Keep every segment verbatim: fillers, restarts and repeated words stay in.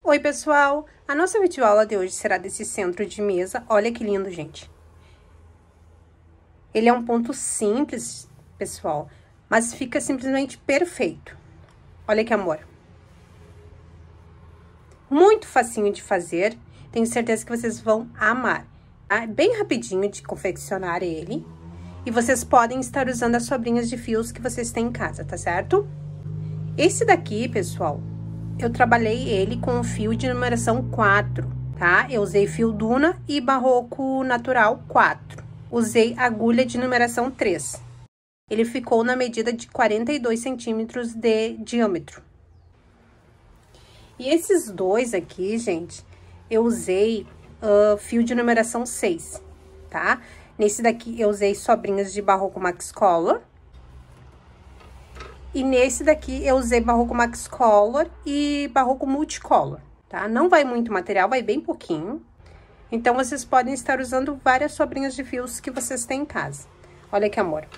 Oi, pessoal! A nossa videoaula de hoje será desse centro de mesa. Olha que lindo, gente. Ele é um ponto simples, pessoal, mas fica simplesmente perfeito. Olha que amor. Muito facinho de fazer. Tenho certeza que vocês vão amar. É bem rapidinho de confeccionar ele. E vocês podem estar usando as sobrinhas de fios que vocês têm em casa, tá certo? Esse daqui, pessoal, eu trabalhei ele com o fio de numeração quatro, tá? Eu usei fio Duna e Barroco Natural quatro. Usei agulha de numeração três. Ele ficou na medida de quarenta e dois centímetros de diâmetro. E esses dois aqui, gente, eu usei uh, fio de numeração seis, tá? Nesse daqui eu usei sobrinhas de Barroco Max Color. E nesse daqui eu usei Barroco Max Color e Barroco Multicolor, tá? Não vai muito material, vai bem pouquinho. Então, vocês podem estar usando várias sobrinhas de fios que vocês têm em casa. Olha que amor.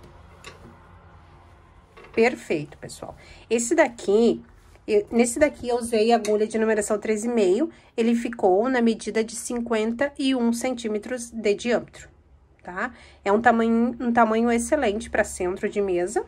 Perfeito, pessoal. Esse daqui, eu, nesse daqui eu usei agulha de numeração três e meio. Ele ficou na medida de cinquenta e um centímetros de diâmetro, tá? É um tamanho, um tamanho excelente para centro de mesa.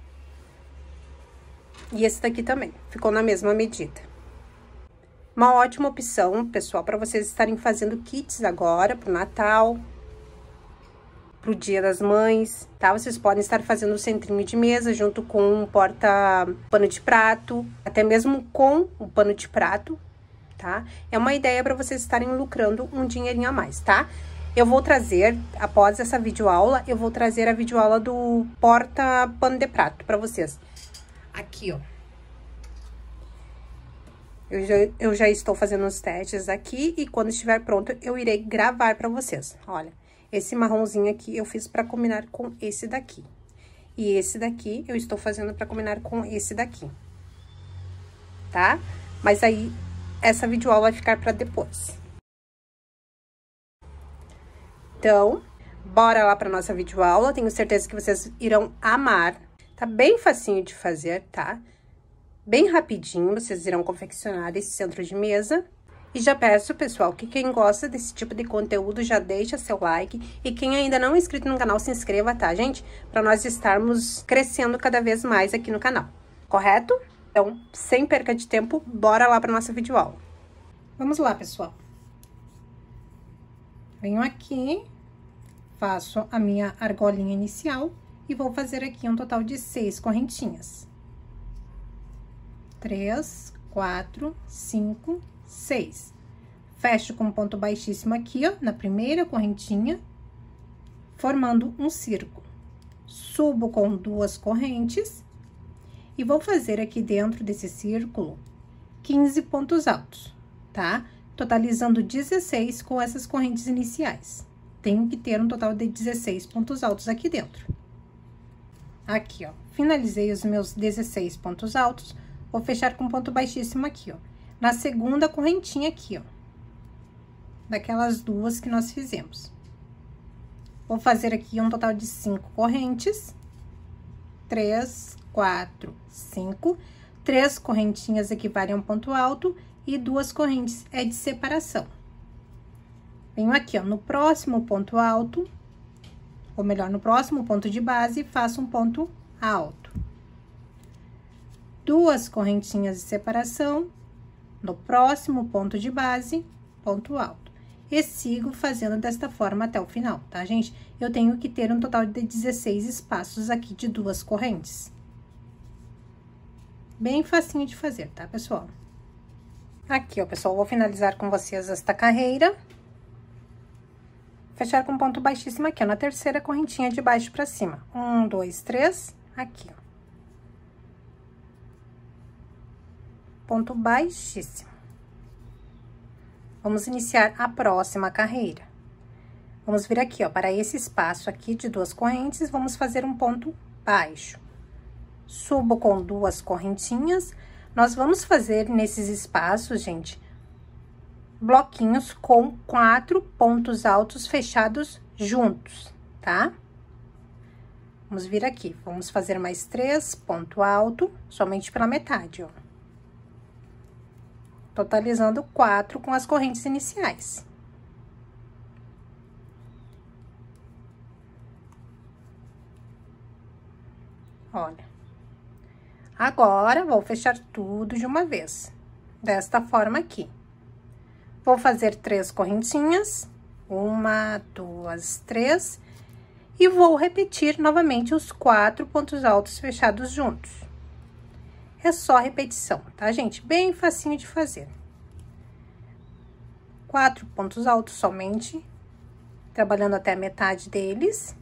E esse daqui também, ficou na mesma medida. Uma ótima opção, pessoal, para vocês estarem fazendo kits agora, pro Natal, pro Dia das Mães, tá? Vocês podem estar fazendo o centrinho de mesa junto com um porta-pano de prato, até mesmo com o pano de prato, tá? É uma ideia para vocês estarem lucrando um dinheirinho a mais, tá? Eu vou trazer, após essa videoaula, eu vou trazer a videoaula do porta-pano de prato para vocês. Aqui, ó. Eu já, eu já estou fazendo os testes aqui e quando estiver pronto, eu irei gravar para vocês. Olha, esse marronzinho aqui eu fiz para combinar com esse daqui. E esse daqui eu estou fazendo para combinar com esse daqui. Tá? Mas aí, essa videoaula vai ficar para depois. Então, bora lá para nossa videoaula. Tenho certeza que vocês irão amar. Tá bem facinho de fazer, tá? Bem rapidinho, vocês irão confeccionar esse centro de mesa. E já peço, pessoal, que quem gosta desse tipo de conteúdo já deixa seu like. E quem ainda não é inscrito no canal, se inscreva, tá, gente? Pra nós estarmos crescendo cada vez mais aqui no canal, correto? Então, sem perca de tempo, bora lá pra nossa videoaula. Vamos lá, pessoal. Venho aqui, faço a minha argolinha inicial. E vou fazer aqui um total de seis correntinhas. Três, quatro, cinco, seis. Fecho com ponto baixíssimo aqui, ó, na primeira correntinha, formando um círculo. Subo com duas correntes e vou fazer aqui dentro desse círculo quinze pontos altos, tá? Totalizando dezesseis com essas correntes iniciais. Tenho que ter um total de dezesseis pontos altos aqui dentro. Aqui, ó, finalizei os meus dezesseis pontos altos, vou fechar com ponto baixíssimo aqui, ó, na segunda correntinha aqui, ó, daquelas duas que nós fizemos. Vou fazer aqui um total de cinco correntes, três, quatro, cinco, três correntinhas equivalem a um ponto alto e duas correntes é de separação. Venho aqui, ó, no próximo ponto alto, ou melhor, no próximo ponto de base, faço um ponto alto. Duas correntinhas de separação, no próximo ponto de base, ponto alto. E sigo fazendo desta forma até o final, tá, gente? Eu tenho que ter um total de dezesseis espaços aqui de duas correntes. Bem facinho de fazer, tá, pessoal? Aqui, ó, pessoal, vou finalizar com vocês esta carreira. Fechar com ponto baixíssimo aqui, ó, na terceira correntinha de baixo pra cima. Um, dois, três, aqui, ó. Ponto baixíssimo. Vamos iniciar a próxima carreira. Vamos vir aqui, ó, para esse espaço aqui de duas correntes, vamos fazer um ponto baixo. Subo com duas correntinhas. Nós vamos fazer nesses espaços, gente, bloquinhos com quatro pontos altos fechados juntos, tá? Vamos vir aqui, vamos fazer mais três ponto alto, somente pela metade, ó. totalizando quatro com as correntes iniciais. Olha. Agora, vou fechar tudo de uma vez, desta forma aqui. Vou fazer três correntinhas, uma, duas, três, e vou repetir novamente os quatro pontos altos fechados juntos. É só repetição, tá, gente? Bem facinho de fazer. Quatro pontos altos somente, trabalhando até a metade deles.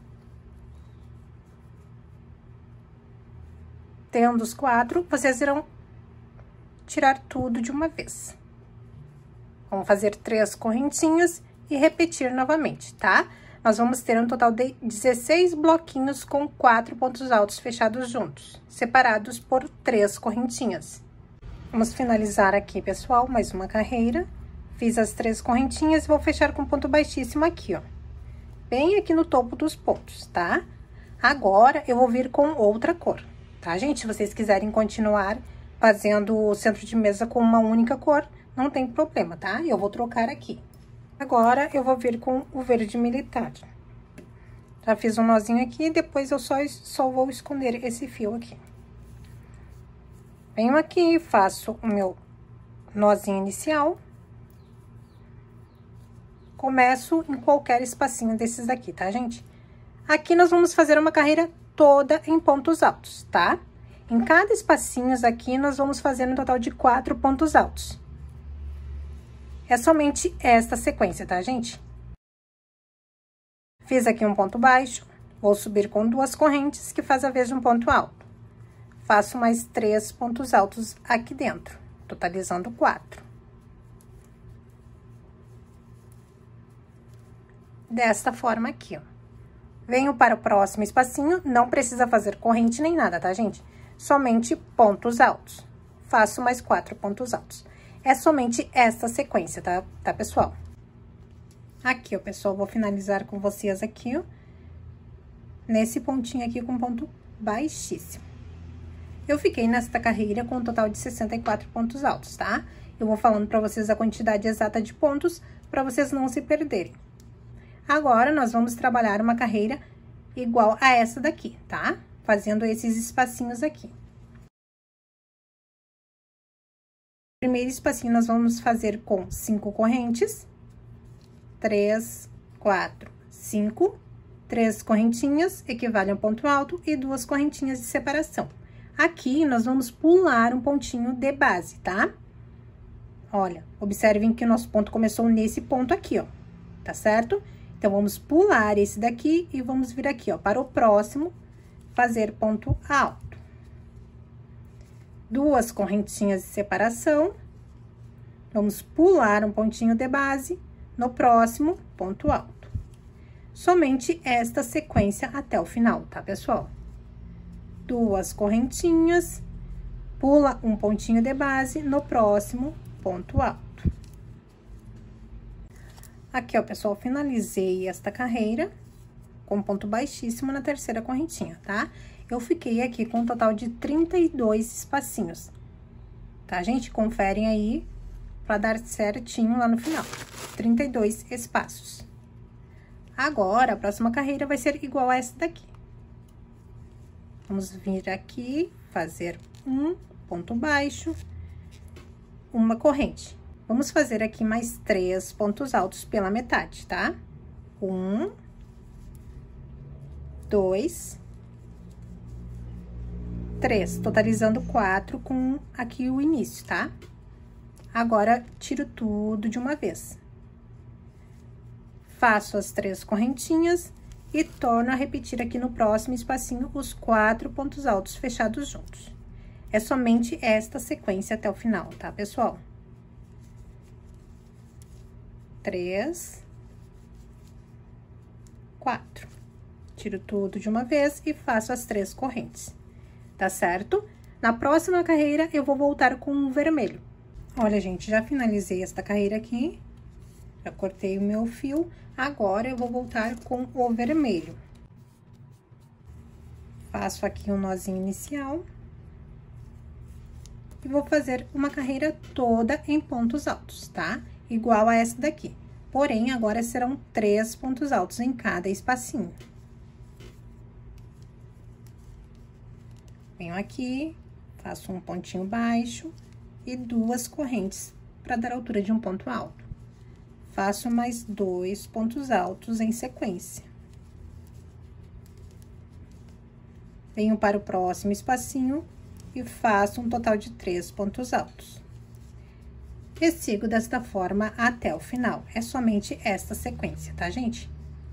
Tendo os quatro, vocês irão tirar tudo de uma vez. Vamos fazer três correntinhas e repetir novamente, tá? Nós vamos ter um total de dezesseis bloquinhos com quatro pontos altos fechados juntos, separados por três correntinhas. Vamos finalizar aqui, pessoal, mais uma carreira. Fiz as três correntinhas e vou fechar com ponto baixíssimo aqui, ó. Bem aqui no topo dos pontos, tá? Agora, eu vou vir com outra cor, tá, gente? Se vocês quiserem continuar fazendo o centro de mesa com uma única cor, não tem problema, tá? Eu vou trocar aqui. Agora, eu vou vir com o verde militar. Já fiz um nozinho aqui, depois eu só, só vou esconder esse fio aqui. Venho aqui, faço o meu nozinho inicial. Começo em qualquer espacinho desses daqui, tá, gente? Aqui nós vamos fazer uma carreira toda em pontos altos, tá? Em cada espacinho aqui, nós vamos fazer um total de quatro pontos altos. É somente esta sequência, tá, gente? Fiz aqui um ponto baixo, vou subir com duas correntes, que faz a vez de um ponto alto. Faço mais três pontos altos aqui dentro, totalizando quatro. Desta forma aqui, ó. Venho para o próximo espacinho, não precisa fazer corrente nem nada, tá, gente? Somente pontos altos. Faço mais quatro pontos altos. É somente essa sequência, tá, tá, pessoal? Aqui, ó, pessoal, vou finalizar com vocês aqui, ó. Nesse pontinho aqui com ponto baixíssimo. Eu fiquei nesta carreira com um total de sessenta e quatro pontos altos, tá? Eu vou falando pra vocês a quantidade exata de pontos, pra vocês não se perderem. Agora, nós vamos trabalhar uma carreira igual a essa daqui, tá? Fazendo esses espacinhos aqui. Primeiro espacinho, nós vamos fazer com cinco correntes. Três, quatro, cinco. Três correntinhas, equivale a um ponto alto, e duas correntinhas de separação. Aqui, nós vamos pular um pontinho de base, tá? Olha, observem que o nosso ponto começou nesse ponto aqui, ó. Tá certo? Então, vamos pular esse daqui e vamos vir aqui, ó, para o próximo, fazer ponto alto. Duas correntinhas de separação. Vamos pular um pontinho de base no próximo ponto alto. Somente esta sequência até o final, tá, pessoal? Duas correntinhas, pula um pontinho de base no próximo ponto alto. Aqui, ó, pessoal, finalizei esta carreira com ponto baixíssimo na terceira correntinha, tá? Eu fiquei aqui com um total de trinta e dois espacinhos, tá, gente? Conferem aí pra dar certinho lá no final. trinta e dois espaços. Agora, a próxima carreira vai ser igual a essa daqui. Vamos vir aqui, fazer um ponto baixo, uma corrente. Vamos fazer aqui mais três pontos altos pela metade, tá? Um, dois, três, totalizando quatro com aqui o início, tá? Agora, tiro tudo de uma vez. Faço as três correntinhas e torno a repetir aqui no próximo espacinho os quatro pontos altos fechados juntos. É somente esta sequência até o final, tá, pessoal? Três, quatro. Tiro tudo de uma vez e faço as três correntes, tá certo? Na próxima carreira, eu vou voltar com o vermelho. Olha, gente, já finalizei esta carreira aqui, já cortei o meu fio, agora eu vou voltar com o vermelho. Faço aqui um nozinho inicial. e vou fazer uma carreira toda em pontos altos, tá? Igual a essa daqui. Porém, agora serão três pontos altos em cada espacinho. Venho aqui, faço um pontinho baixo e duas correntes para dar altura de um ponto alto. Faço mais dois pontos altos em sequência. Venho para o próximo espacinho e faço um total de três pontos altos. E sigo desta forma até o final. É somente esta sequência, tá, gente?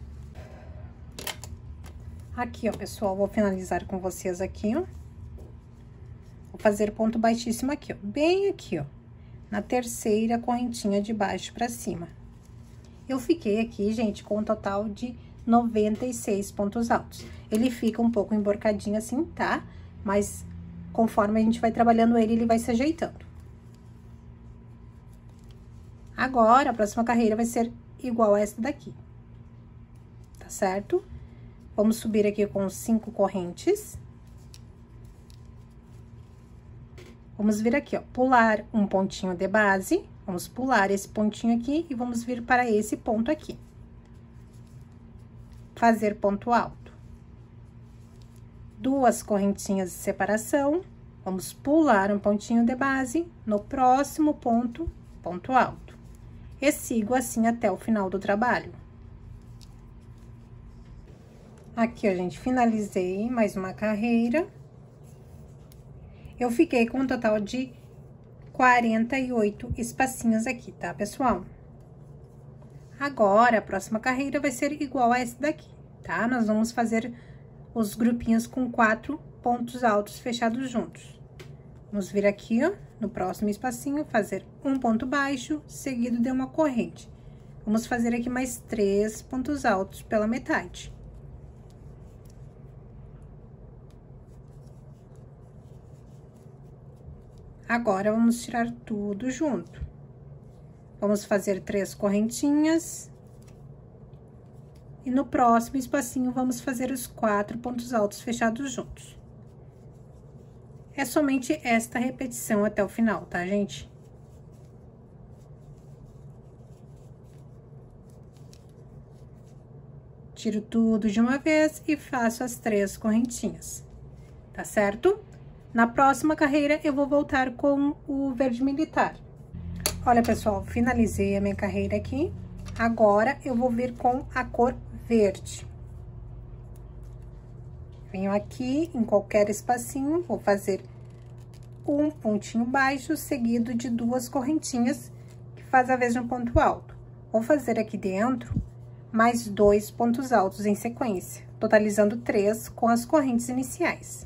Aqui, ó, pessoal, vou finalizar com vocês aqui, ó. Vou fazer ponto baixíssimo aqui, ó, bem aqui, ó, na terceira correntinha de baixo pra cima. Eu fiquei aqui, gente, com um total de noventa e seis pontos altos. Ele fica um pouco emborcadinho assim, tá? Mas conforme a gente vai trabalhando ele, ele vai se ajeitando. Agora, a próxima carreira vai ser igual a essa daqui, tá certo? Vamos subir aqui com cinco correntes. Vamos vir aqui, ó, pular um pontinho de base, vamos pular esse pontinho aqui e vamos vir para esse ponto aqui. Fazer ponto alto. Duas correntinhas de separação, vamos pular um pontinho de base, no próximo ponto, ponto alto. E sigo assim até o final do trabalho. Aqui, ó, gente, finalizei mais uma carreira. Eu fiquei com um total de quarenta e oito espacinhos aqui, tá, pessoal? Agora, a próxima carreira vai ser igual a essa daqui, tá? Nós vamos fazer os grupinhos com quatro pontos altos fechados juntos. Vamos vir aqui, ó, no próximo espacinho, fazer um ponto baixo, seguido de uma corrente. Vamos fazer aqui mais três pontos altos pela metade. Agora, vamos tirar tudo junto. Vamos fazer três correntinhas. E no próximo espacinho, vamos fazer os quatro pontos altos fechados juntos. É somente esta repetição até o final, tá, gente? Tiro tudo de uma vez e faço as três correntinhas, tá certo? Na próxima carreira, eu vou voltar com o verde militar. Olha, pessoal, finalizei a minha carreira aqui. Agora, eu vou vir com a cor verde. Venho aqui, em qualquer espacinho, vou fazer um pontinho baixo, seguido de duas correntinhas, que faz a vez de um ponto alto. Vou fazer aqui dentro mais dois pontos altos em sequência, totalizando três com as correntes iniciais.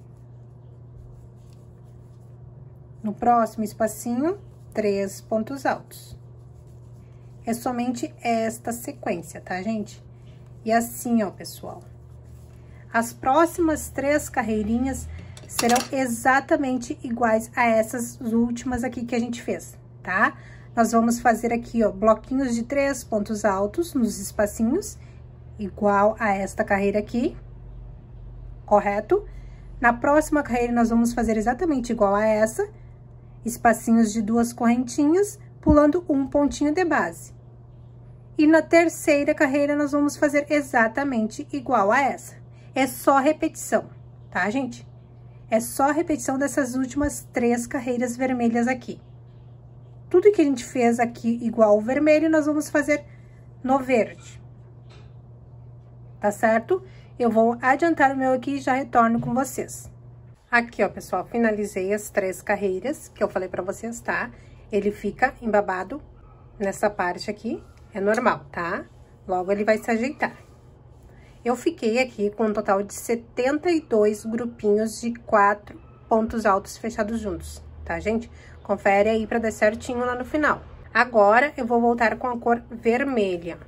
No próximo espacinho, três pontos altos. É somente esta sequência, tá, gente? E assim, ó, pessoal. As próximas três carreirinhas serão exatamente iguais a essas últimas aqui que a gente fez, tá? Nós vamos fazer aqui, ó, bloquinhos de três pontos altos nos espacinhos, igual a esta carreira aqui, correto? Na próxima carreira, nós vamos fazer exatamente igual a essa, espacinhos de duas correntinhas, pulando um pontinho de base. E na terceira carreira, nós vamos fazer exatamente igual a essa. É só repetição, tá, gente? É só repetição dessas últimas três carreiras vermelhas aqui. Tudo que a gente fez aqui igual ao vermelho, nós vamos fazer no verde. Tá certo? Eu vou adiantar o meu aqui e já retorno com vocês. Aqui, ó, pessoal, finalizei as três carreiras que eu falei pra vocês, tá? Ele fica embabado nessa parte aqui, é normal, tá? Logo, ele vai se ajeitar. Eu fiquei aqui com um total de setenta e dois grupinhos de quatro pontos altos fechados juntos, tá, gente? Confere aí pra dar certinho lá no final. Agora, eu vou voltar com a cor vermelha.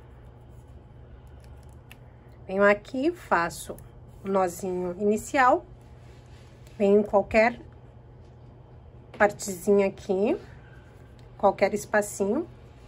Venho aqui, faço o nozinho inicial. Venho em qualquer partezinha aqui, qualquer espacinho.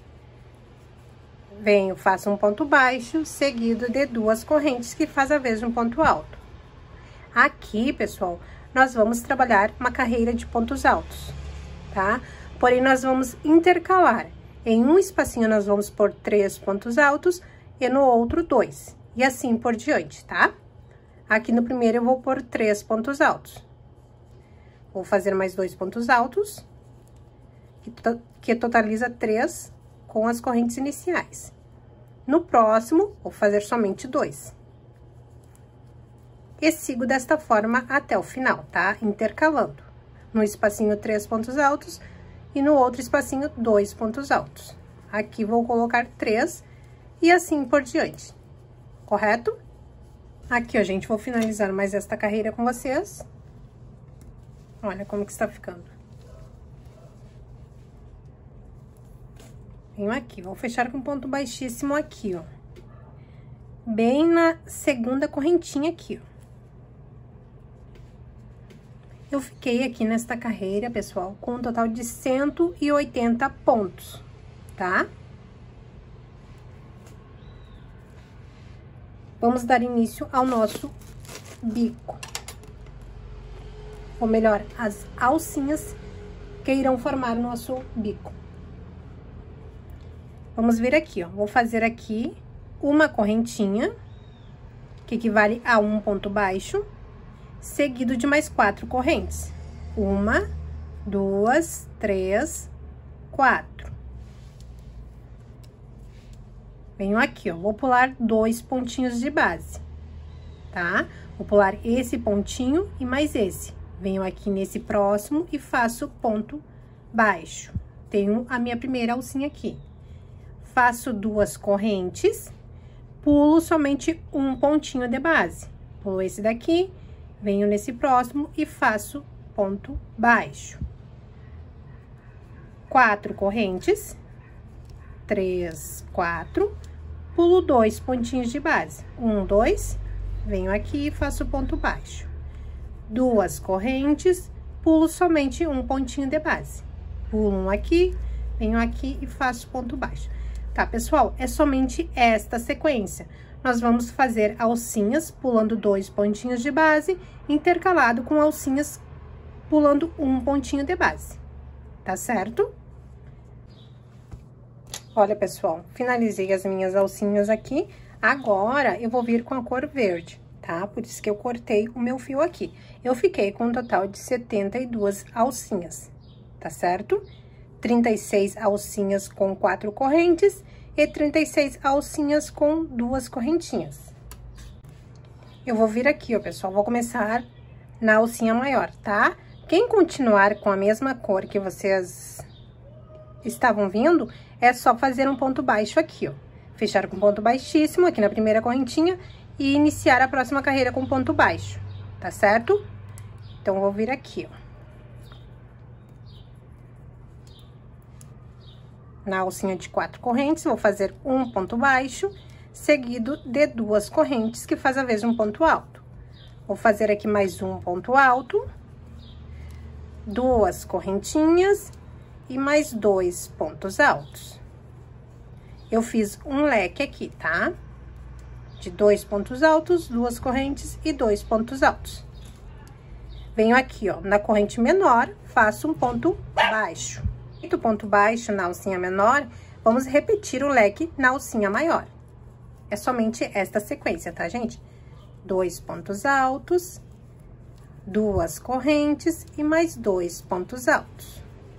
Venho, faço um ponto baixo, seguido de duas correntes, que faz a vez de um ponto alto. Aqui, pessoal, nós vamos trabalhar uma carreira de pontos altos, tá? Porém, nós vamos intercalar. Em um espacinho, nós vamos pôr três pontos altos e no outro, dois. E assim por diante, tá? Aqui no primeiro, eu vou pôr três pontos altos. Vou fazer mais dois pontos altos, que, to que totaliza três com as correntes iniciais. No próximo, vou fazer somente dois. E sigo desta forma até o final, tá? Intercalando. No espacinho, três pontos altos e no outro espacinho, dois pontos altos. Aqui, vou colocar três e assim por diante, correto? Aqui, ó, gente, vou finalizar mais esta carreira com vocês. Olha como que está ficando. Venho aqui, vou fechar com ponto baixíssimo aqui, ó. Bem na segunda correntinha aqui, ó. Eu fiquei aqui nesta carreira, pessoal, com um total de cento e oitenta pontos, tá? Vamos dar início ao nosso bico. Ou melhor, as alcinhas que irão formar o nosso bico. Vamos vir aqui, ó. Vou fazer aqui uma correntinha, que equivale a um ponto baixo, seguido de mais quatro correntes. Uma, duas, três, quatro. Venho aqui, ó, vou pular dois pontinhos de base, tá? Vou pular esse pontinho e mais esse. Venho aqui nesse próximo e faço ponto baixo. Tenho a minha primeira alcinha aqui. Faço duas correntes, pulo somente um pontinho de base. Pulo esse daqui, venho nesse próximo e faço ponto baixo. Quatro correntes, três, quatro, pulo dois pontinhos de base. Um, dois, venho aqui e faço ponto baixo. Duas correntes, pulo somente um pontinho de base. Pulo um aqui, venho aqui e faço ponto baixo. Tá, pessoal? É somente esta sequência. Nós vamos fazer alcinhas pulando dois pontinhos de base, intercalado com alcinhas pulando um pontinho de base. Tá certo? Olha, pessoal, finalizei as minhas alcinhas aqui. Agora, eu vou vir com a cor verde, tá? Por isso que eu cortei o meu fio aqui. Eu fiquei com um total de setenta e duas alcinhas, tá certo? trinta e seis alcinhas com quatro correntes e trinta e seis alcinhas com duas correntinhas. Eu vou vir aqui, ó, pessoal, vou começar na alcinha maior, tá? Quem continuar com a mesma cor que vocês estavam vindo, é só fazer um ponto baixo aqui, ó. Fechar com ponto baixíssimo aqui na primeira correntinha e iniciar a próxima carreira com ponto baixo, tá certo? Então, vou vir aqui, ó. Na alcinha de quatro correntes, vou fazer um ponto baixo, seguido de duas correntes, que faz a vez de um ponto alto. Vou fazer aqui mais um ponto alto, duas correntinhas e mais dois pontos altos. Eu fiz um leque aqui, tá? De dois pontos altos, duas correntes e dois pontos altos. Venho aqui, ó, na corrente menor, faço um ponto baixo. Do ponto baixo na alcinha menor, vamos repetir o leque na alcinha maior. É somente esta sequência, tá, gente? Dois pontos altos, duas correntes e mais dois pontos altos.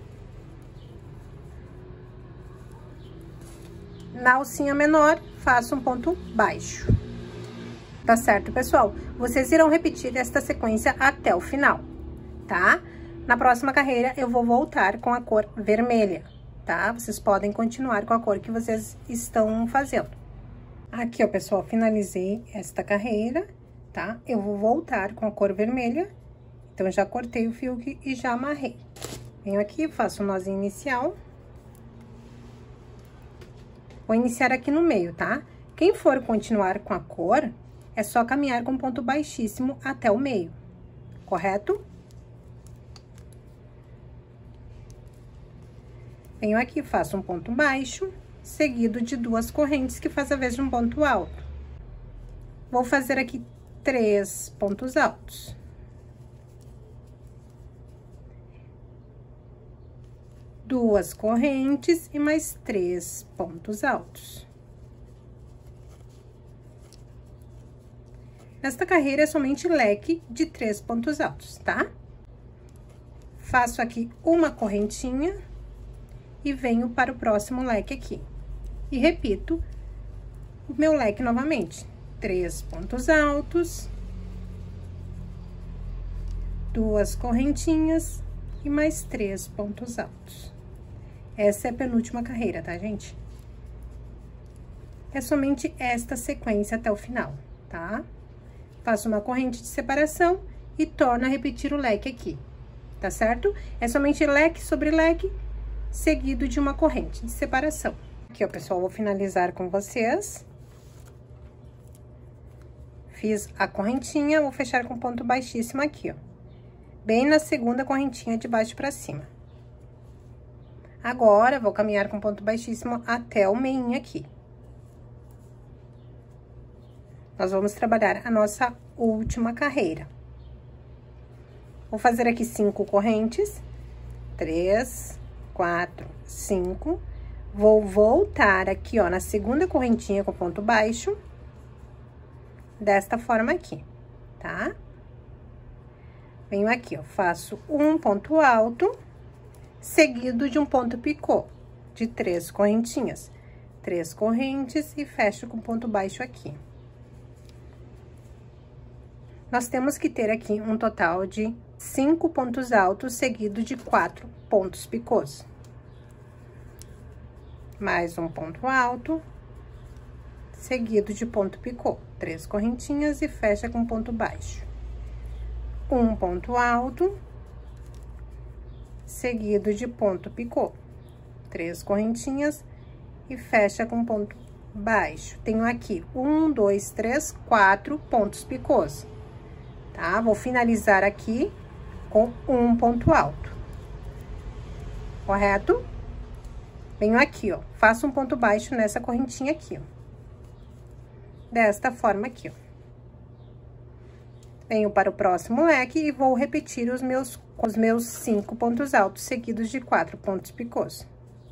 Na alcinha menor, faço um ponto baixo. Tá certo, pessoal? Vocês irão repetir esta sequência até o final, tá? Na próxima carreira, eu vou voltar com a cor vermelha, tá? Vocês podem continuar com a cor que vocês estão fazendo. Aqui, ó, pessoal, finalizei esta carreira, tá? Eu vou voltar com a cor vermelha. Então, já cortei o fio e já amarrei. Venho aqui, faço o nozinho inicial. Vou iniciar aqui no meio, tá? Quem for continuar com a cor, é só caminhar com ponto baixíssimo até o meio, correto? Venho aqui, faço um ponto baixo, seguido de duas correntes, que faz a vez de um ponto alto. Vou fazer aqui três pontos altos. Duas correntes e mais três pontos altos. Esta carreira é somente leque de três pontos altos, tá? Faço aqui uma correntinha e venho para o próximo leque aqui. E repito o meu leque novamente. Três pontos altos, duas correntinhas e mais três pontos altos. Essa é a penúltima carreira, tá, gente? É somente esta sequência até o final, tá? Faço uma corrente de separação e torno a repetir o leque aqui, tá certo? É somente leque sobre leque, seguido de uma corrente de separação. Aqui, ó, pessoal, vou finalizar com vocês. Fiz a correntinha, vou fechar com ponto baixíssimo aqui, ó. Bem na segunda correntinha de baixo pra cima. Agora, vou caminhar com ponto baixíssimo até o meinho aqui. Nós vamos trabalhar a nossa última carreira. Vou fazer aqui cinco correntes. Três, quatro, cinco. Vou voltar aqui, ó, na segunda correntinha com ponto baixo. Desta forma aqui, tá? Venho aqui, ó, faço um ponto alto, seguido de um ponto picô, de três correntinhas. Três correntes e fecho com ponto baixo aqui. Nós temos que ter aqui um total de cinco pontos altos, seguido de quatro pontos picôs. Mais um ponto alto, seguido de ponto picô. Três correntinhas e fecha com ponto baixo. Um ponto alto, seguido de ponto picô. Três correntinhas e fecha com ponto baixo. Tenho aqui um, dois, três, quatro pontos picôs. Tá? Vou finalizar aqui com um ponto alto. Correto? Venho aqui, ó, faço um ponto baixo nessa correntinha aqui, ó. Desta forma aqui, ó. Venho para o próximo leque e vou repetir os meus, os meus cinco pontos altos, seguidos de quatro pontos picôs.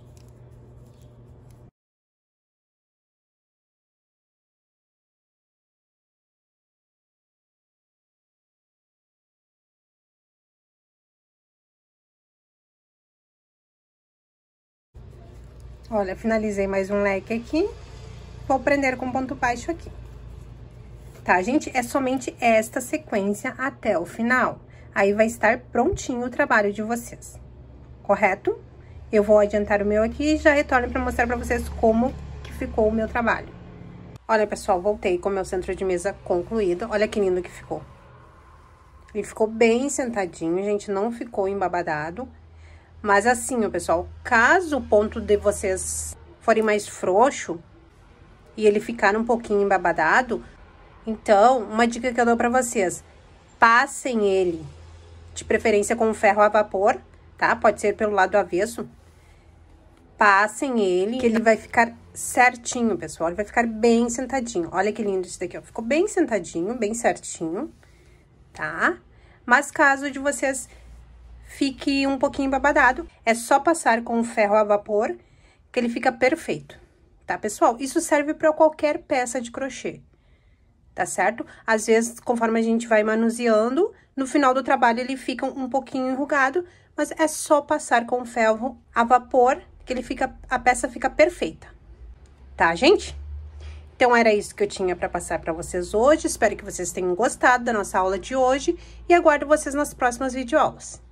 Olha, finalizei mais um leque aqui, vou prender com ponto baixo aqui. Tá, gente? É somente esta sequência até o final. Aí, vai estar prontinho o trabalho de vocês, correto? Eu vou adiantar o meu aqui e já retorno para mostrar para vocês como que ficou o meu trabalho. Olha, pessoal, voltei com o meu centro de mesa concluído. Olha que lindo que ficou. Ele ficou bem sentadinho, gente, não ficou embabadado. Mas assim, ó, pessoal, caso o ponto de vocês forem mais frouxo e ele ficar um pouquinho embabadado, então, uma dica que eu dou pra vocês, passem ele, de preferência com ferro a vapor, tá? Pode ser pelo lado avesso. Passem ele, que ele vai ficar certinho, pessoal, ele vai ficar bem sentadinho. Olha que lindo isso daqui, ó, ficou bem sentadinho, bem certinho, tá? Mas caso de vocês fique um pouquinho embabadado, é só passar com o ferro a vapor, que ele fica perfeito, tá, pessoal? Isso serve para qualquer peça de crochê, tá certo? Às vezes, conforme a gente vai manuseando, no final do trabalho ele fica um pouquinho enrugado, mas é só passar com o ferro a vapor, que ele fica, a peça fica perfeita, tá, gente? Então, era isso que eu tinha para passar para vocês hoje. Espero que vocês tenham gostado da nossa aula de hoje e aguardo vocês nas próximas videoaulas.